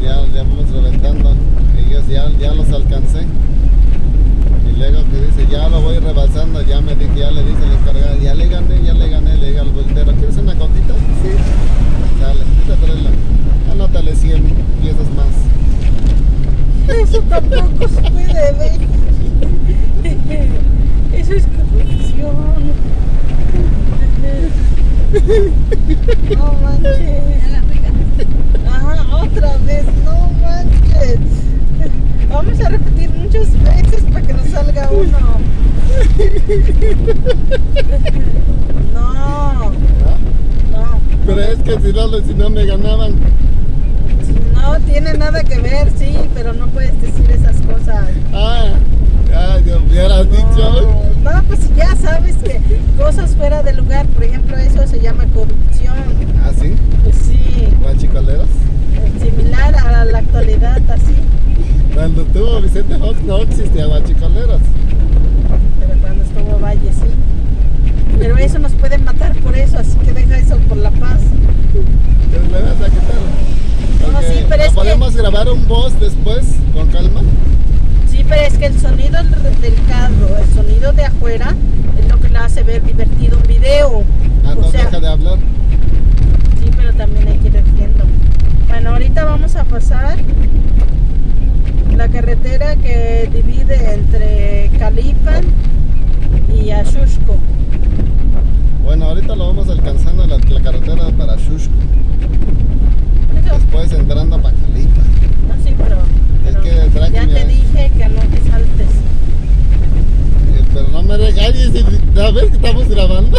ya vamos reventando. Ellos ya los alcancé. Y luego que dice, ya lo voy rebasando, ya le dice el encargado, ya le gané, le diga al voltero, ¿quieres una gotita? Sí. Dale, quítatela. Anótale 100 piezas más. Eso tampoco se puede ver. Eso es corrupción. No manches. Ajá, otra vez, no manches. Vamos a repetir muchas veces para que nos salga uno. No. Pero es que si no me ganaban. No tiene nada que ver, sí, pero no puedes decir esas cosas. Yo me hubieras dicho. No, pues ya sabes que cosas fuera de lugar, por ejemplo, eso se llama corrupción. ¿Ah, sí? Pues sí. ¿Guachicoleros? Similar a la actualidad, así. Cuando estuvo Vicente Fox no existía guachicoleros. Pero cuando estuvo Valle, sí. Pero eso nos puede matar por eso, así que deja eso por la paz. Entonces le vas a quitar. No, sí, pero es ¿podemos grabar un voz después, con calma? Sí, pero es que el sonido del carro, el sonido de afuera, es lo que le hace ver divertido un video. No deja de hablar. Sí, pero también hay que ir viendo. Bueno, ahorita vamos a pasar la carretera que divide entre Calipan y Axusco. Bueno, ahorita lo vamos alcanzando la carretera para Axusco. Después entrando para Calipan. No, sí, pero ya te dije que no te saltes. Pero no me regañes, ¿sabes que estamos grabando?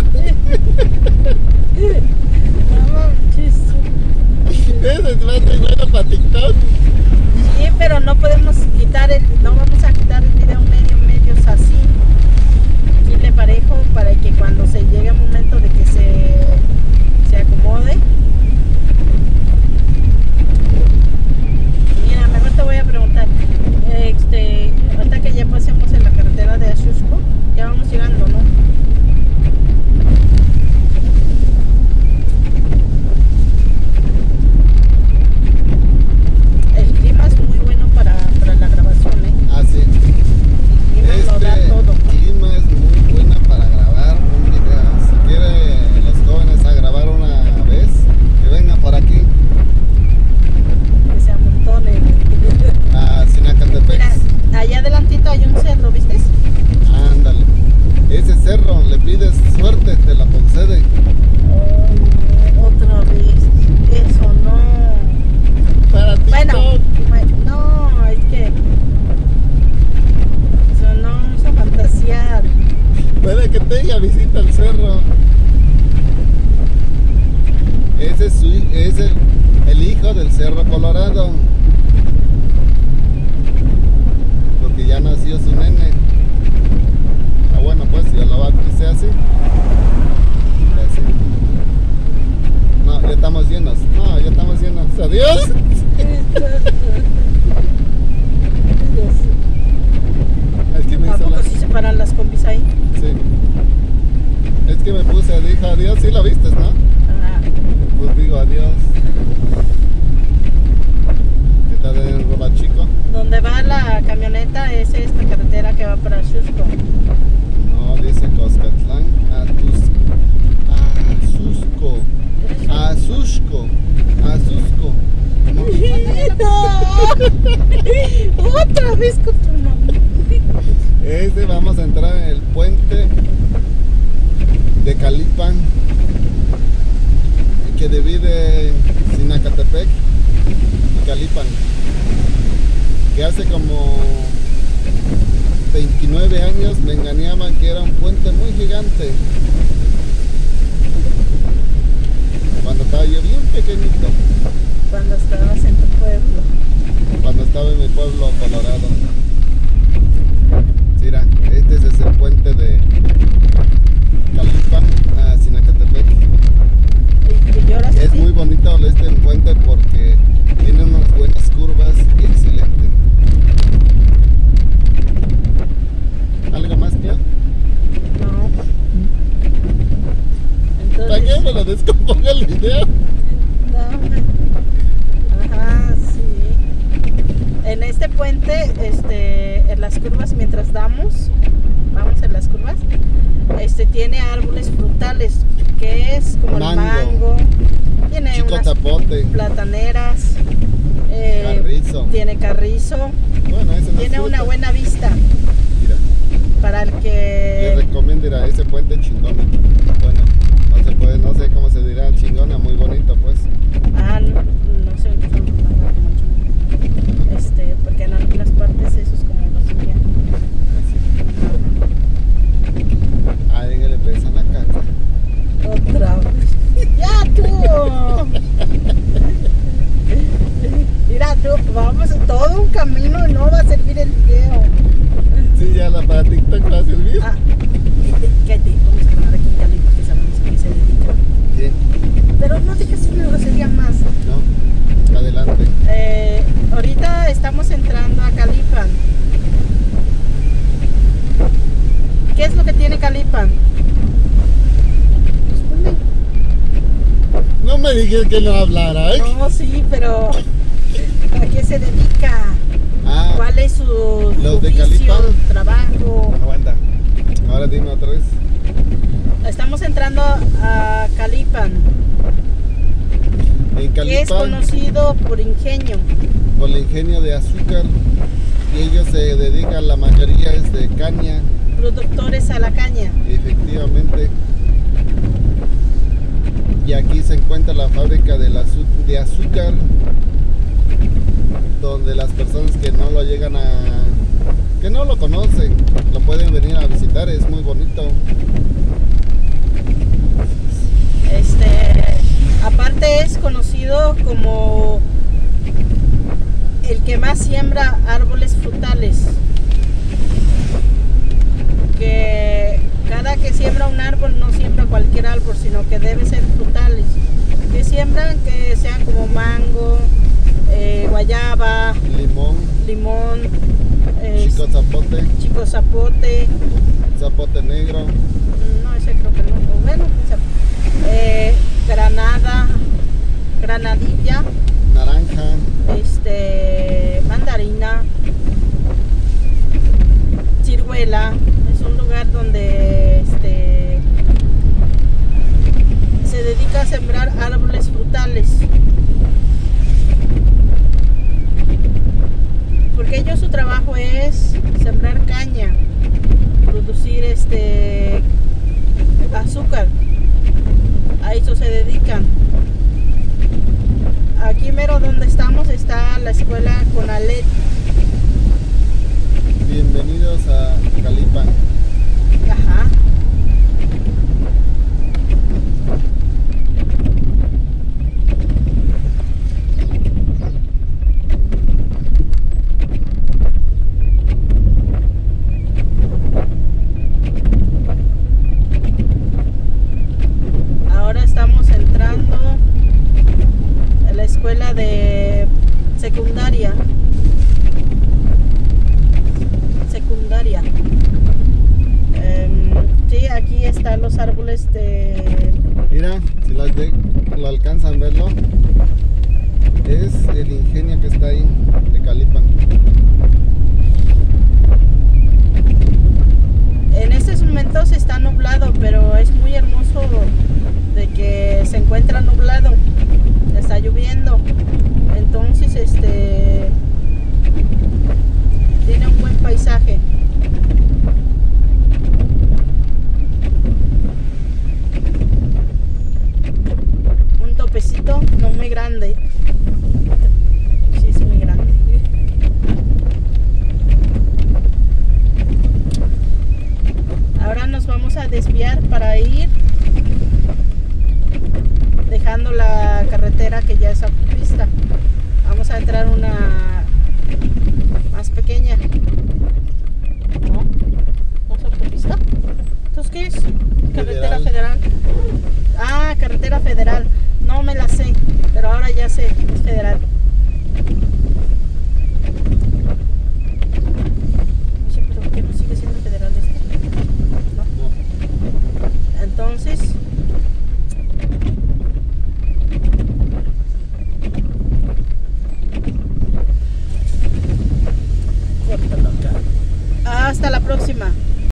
¿Eso va a ser bueno para TikTok? Sí, pero no podemos no vamos a quitar el video medio así. Chile parejo para que cuando se llegue el momento de que se acomode. Mira, mejor te voy a preguntar, ahorita que ya pasemos en la carretera de Axusco, ya vamos llegando, ¿no? El clima es muy bueno para la grabación, ¿eh? Ah, sí. El clima lo da todo. Clima es muy buena para grabar un video. Si quieren los jóvenes a grabar una vez, que vengan por aquí. Que se amontonen. A Sinacatepec. Mira, allá adelantito hay un cerro, ¿viste? Ándale. Ese cerro, le pides suerte, te la concede. Oh, otra vez. Eso no. Para ti. Bueno, no, es que eso no vamos a fantasear. Puede que tenga visita al cerro. Ese es el hijo del Cerro Colorado. Porque ya nació su nene. Bueno, pues ya lo va a crecer así. No, ya estamos llenos. Adiós. Es que me ¿A poco sí se paran las combis ahí? Sí. Es que me dije adiós, sí lo viste, ¿no? Ajá. Pues digo adiós. ¿Qué tal el Robachico? Donde va la camioneta es esta carretera que va para Axusco. No, dice Coscatlán, Axusco. No. Otra vez con tu nombre. Vamos a entrar en el puente de Calipan que divide Sinacatepec y Calipan, que hace como 29 años me engañaban que era un puente muy gigante cuando estaba yo bien pequeñito. Cuando estabas en tu pueblo. Cuando estaba en mi pueblo Colorado. Mira, este es el puente de Calipan a Sinacatepec. Es muy bonito este puente porque tiene unas buenas curvas y excelente. ¿Algo más, tío? No. Entonces, ¿Para qué me lo descomponga el video? No, este puente, en las curvas, mientras vamos en las curvas, tiene árboles frutales, que es como el mango, tiene chico unas zapote, plataneras, carrizo. tiene carrizo, Bueno, ese no tiene es una fruta. buena vista Mira, para el le que... recomiendo ir a ese puente chingona. Bueno, no se puede, no sé cómo se dirá, chingona, muy bonito pues. No sé, porque en algunas partes eso es como lo subían. Ahí que le pesan la caca. Otra vez. ¡Ya tú! Mira tú, vamos todo un camino y no va a servir el video. Sí, ya la para TikTok va a servir. ¿Qué te vamos a poner aquí en Cali porque sabemos a qué se dedica? ¿Qué? Pero no digas una grosería más. No, adelante. Ahorita estamos entrando a Calipan. ¿Qué es lo que tiene Calipan? Responde. No me digas que no hablara, ¿eh? No, sí, pero ¿a qué se dedica? Ah, ¿Cuál es su los de oficio, Calipan. trabajo? aguanta. Ahora dime otra vez. Estamos entrando a Calipan, En que es Calipan, conocido por ingenio. por el ingenio de azúcar, y ellos se dedican, la mayoría es de caña, Productores a la caña. efectivamente. Y aquí se encuentra la fábrica de azúcar, donde las personas que no lo llegan que no lo conocen, lo pueden venir a visitar, es muy bonito. Aparte es conocido como el que más siembra árboles frutales. Que cada que siembra un árbol no siembra cualquier árbol, sino que debe ser frutales. Que siembran que sean como mango, guayaba, limón, Chico zapote, chico zapote. zapote negro, No, ese creo que no. Bueno, granadilla, naranja, mandarina, ciruela. Es un lugar donde se dedica a sembrar árboles frutales. Porque ellos su trabajo es sembrar caña, producir azúcar. A eso se dedican. Aquí mero donde estamos está la escuela Conalet. bienvenidos a Calipan. Ajá. Ahora estamos entrando a la escuela de secundaria. Sí, aquí están los árboles de... Mira, si lo alcanzan a verlo, es el ingenio que está ahí de Calipan. En estos momentos está nublado, pero es muy hermoso de que se encuentra nublado, está lloviendo, entonces tiene un buen paisaje. Un topecito no muy grande. Sí, es muy grande. Ahora nos vamos a desviar para ir dejando la carretera que ya es autopista. Vamos a entrar a una hasta la próxima.